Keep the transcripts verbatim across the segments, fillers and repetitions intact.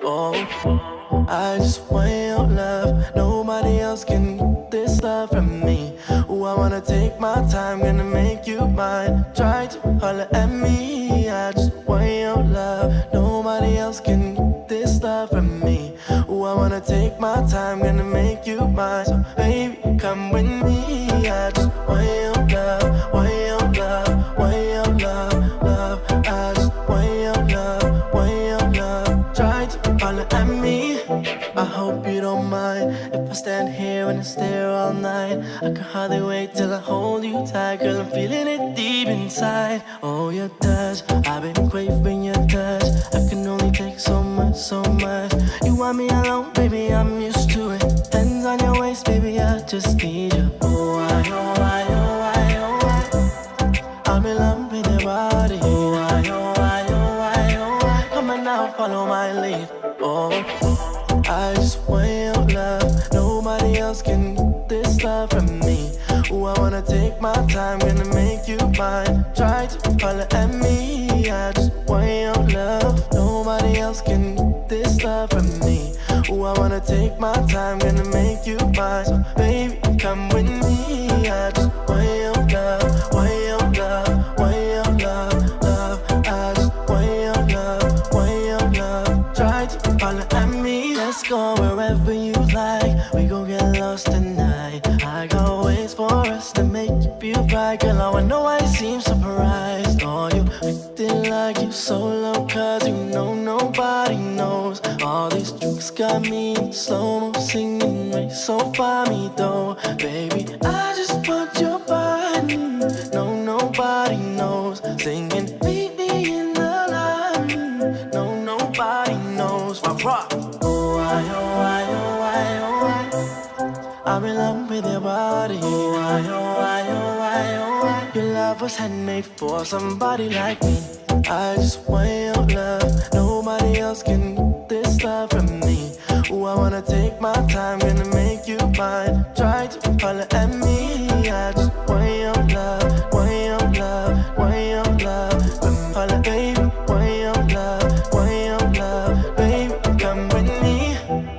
Oh, I just want your love. Nobody else can get this love from me. Oh, I wanna take my time, gonna make you mine. Try to holler at me. I just want your love. Nobody else can get this love from me. Oh, I wanna take my time, gonna make you mine. So baby, come with me. I just want your love, want your love, want your love, love. I just want your love, want your love. Try to holler at me. I hope you don't mind if I stand here and I stare all night. I can hardly wait till I hold you tight, girl, I'm feeling it deep inside. Oh, your touch, I've been craving your touch. I can only take so much, so much. You want me alone, baby, I'm used to it. Hands on your waist, baby, I just need you. Oh, I, oh, I, oh, I, oh, I. I'm in love with your body. Oh, I, oh, I, oh, I, oh, I. Come on now, follow my lead. Oh, I just want your love. Nobody else can get this love from me. Ooh, I wanna take my time, gonna make you mine. Try to holler at me. I just want your love. Nobody else can get this love from me. Ooh, I wanna take my time, gonna make you mine. So baby, come with me. I just want your love, want your love, want your love, love. I just want your love, want your love. Try to holler at me. Let's go wherever you like. We gon' get lost tonight. I got ways for us to make you feel right. Girl, I know I seem surprised. Oh, you acting like you solo, cause you know nobody knows. All these tricks got me in slow-mo singing, right so far me though. Baby, I just want your body. No, nobody knows. Singing, meet me in the line. No, nobody knows. My rock. Oh, I, oh, I, oh, I, oh, I. I'm in love with your body. Oh, I, oh, I, oh, I, oh, I. Your love was handmade for somebody like me. I just want your love. Nobody else can get this love from me. Ooh, I wanna take my time, gonna make you mine. Try to holler at me. I just want your love, want your love, want your love. Come holler, baby, want your love, want your love. Baby, come with me.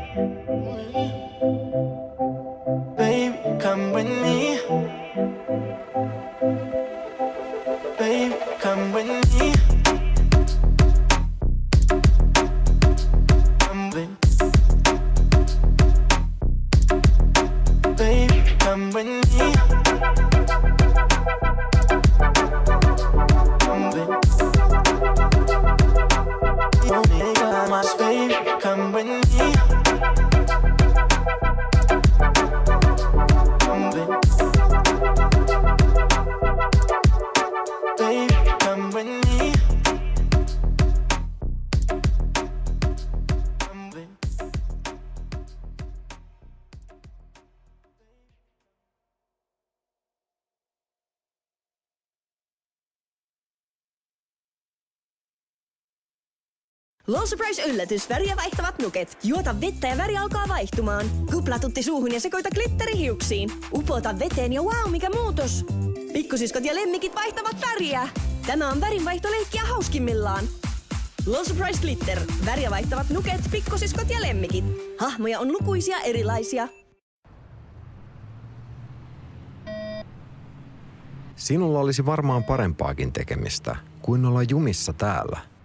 Baby, come with me. Baby, come with me. Come with, baby, come with me. Come with, oh nigga, my baby, come with me. Come with, baby, come with me. Come with. Low Surprise-yllätys, väriä vaihtavat nuket. Juota vettä ja väri alkaa vaihtumaan. Kuplatutti suuhun ja sekoita glitteri hiuksiin. Upota veteen ja wow, mikä muutos! Pikkusiskot ja lemmikit vaihtavat väriä. Tämä on värinvaihtoleikkiä hauskimmillaan. Low Surprise Glitter. Väriä vaihtavat nuket, pikkusiskot ja lemmikit. Hahmoja on lukuisia erilaisia. Sinulla olisi varmaan parempaakin tekemistä kuin olla jumissa täällä.